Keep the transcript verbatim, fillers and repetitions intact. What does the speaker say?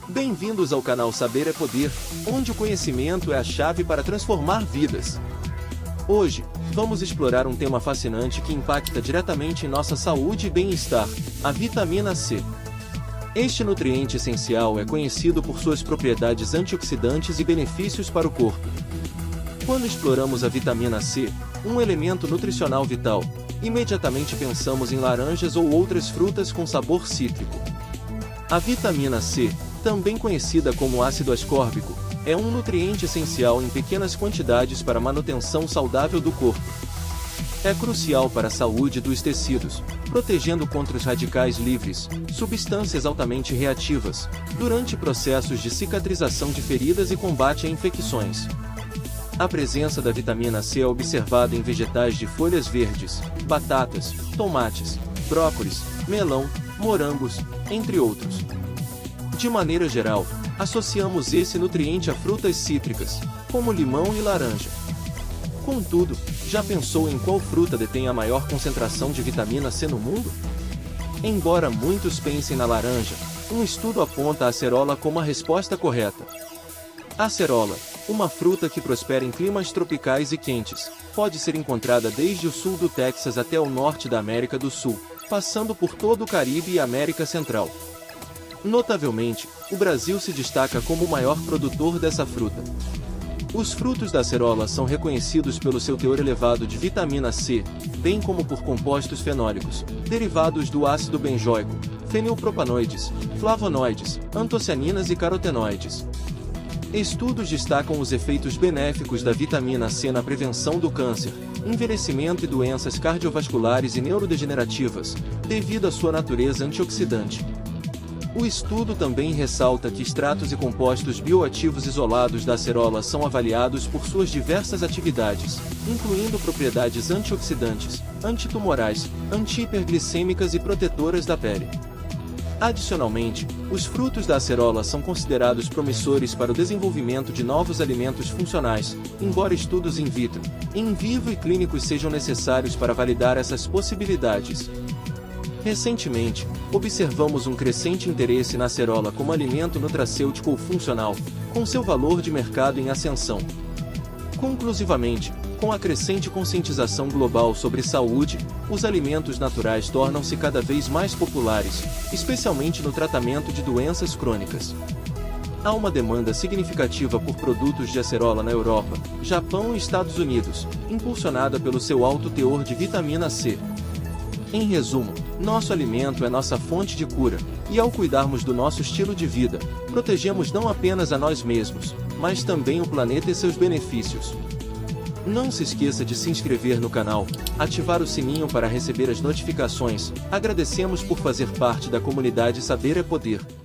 Bem-vindos ao canal Saber é Poder, onde o conhecimento é a chave para transformar vidas. Hoje, vamos explorar um tema fascinante que impacta diretamente em nossa saúde e bem-estar: a vitamina C. Este nutriente essencial é conhecido por suas propriedades antioxidantes e benefícios para o corpo. Quando exploramos a vitamina C, um elemento nutricional vital, imediatamente pensamos em laranjas ou outras frutas com sabor cítrico. A vitamina C, também conhecida como ácido ascórbico, é um nutriente essencial em pequenas quantidades para a manutenção saudável do corpo. É crucial para a saúde dos tecidos, protegendo contra os radicais livres, substâncias altamente reativas, durante processos de cicatrização de feridas e combate a infecções. A presença da vitamina C é observada em vegetais de folhas verdes, batatas, tomates, brócolis, melão, morangos, entre outros. De maneira geral, associamos esse nutriente a frutas cítricas, como limão e laranja. Contudo, já pensou em qual fruta detém a maior concentração de vitamina C no mundo? Embora muitos pensem na laranja, um estudo aponta a acerola como a resposta correta. A acerola, uma fruta que prospera em climas tropicais e quentes, pode ser encontrada desde o sul do Texas até o norte da América do Sul, passando por todo o Caribe e América Central. Notavelmente, o Brasil se destaca como o maior produtor dessa fruta. Os frutos da acerola são reconhecidos pelo seu teor elevado de vitamina C, bem como por compostos fenólicos, derivados do ácido benzoico, fenilpropanoides, flavonoides, antocianinas e carotenoides. Estudos destacam os efeitos benéficos da vitamina C na prevenção do câncer, envelhecimento e doenças cardiovasculares e neurodegenerativas, devido à sua natureza antioxidante. O estudo também ressalta que extratos e compostos bioativos isolados da acerola são avaliados por suas diversas atividades, incluindo propriedades antioxidantes, antitumorais, anti-hiperglicêmicas e protetoras da pele. Adicionalmente, os frutos da acerola são considerados promissores para o desenvolvimento de novos alimentos funcionais, embora estudos in vitro, in vivo e clínicos sejam necessários para validar essas possibilidades. Recentemente, observamos um crescente interesse na acerola como alimento nutracêutico ou funcional, com seu valor de mercado em ascensão. Conclusivamente, com a crescente conscientização global sobre saúde, os alimentos naturais tornam-se cada vez mais populares, especialmente no tratamento de doenças crônicas. Há uma demanda significativa por produtos de acerola na Europa, Japão e Estados Unidos, impulsionada pelo seu alto teor de vitamina C. Em resumo, nosso alimento é nossa fonte de cura, e ao cuidarmos do nosso estilo de vida, protegemos não apenas a nós mesmos, mas também o planeta e seus benefícios. Não se esqueça de se inscrever no canal, ativar o sininho para receber as notificações. Agradecemos por fazer parte da comunidade Saber é Poder.